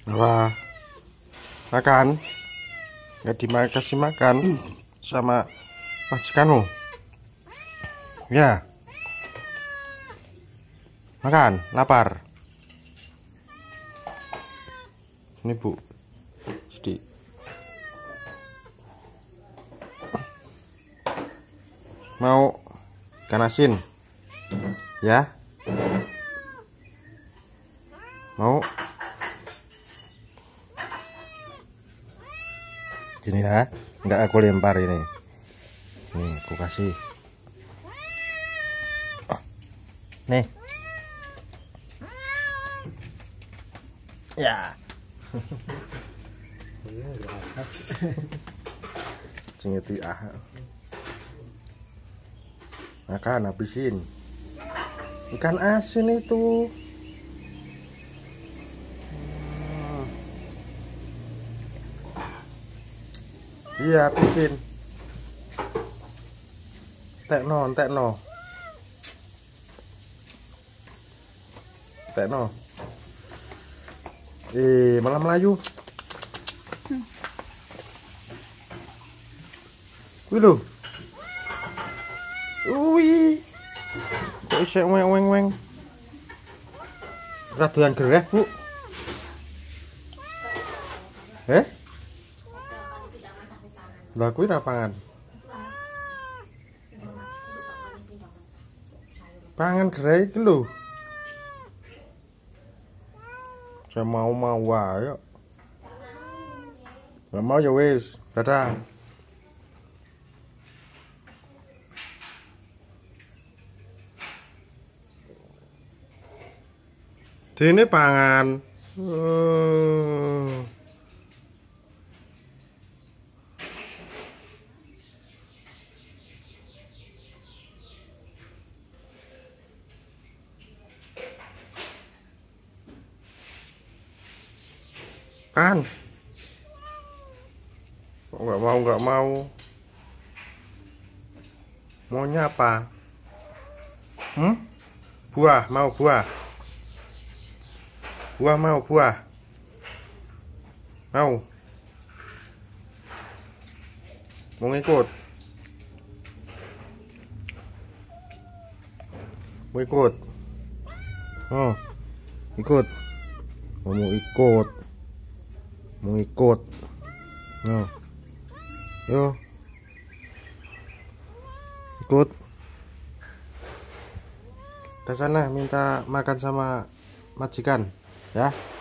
Apa? Makan? Nggak dikasih makan sama majikanmu? Ya. Makan, lapar. Ini Bu. Jadi mau ikan asin? Ya. Mau? Gini ya, nggak aku lempar ini. Nih, aku kasih. Nih. Ya. Cengeti makan, habisin. Ikan asin itu. Iya, habisin. Tekno. Malah Melayu. Wih lo. Wih. Kok isek weng. Raduan gereh, Bu. Lah kuwi ra pangan. Pangan gereh iki lho. Saya mau wae. Nggak mau ya wis, dadah. Dene pangan. Kan? Kok nggak mau. Maunya apa? Buah, mau buah. Buah mau buah. Mau ikut. Mau ikut. Oh, ikut. Mau ikut. No. Yo. Ikut. Ke sana minta makan sama majikan, ya.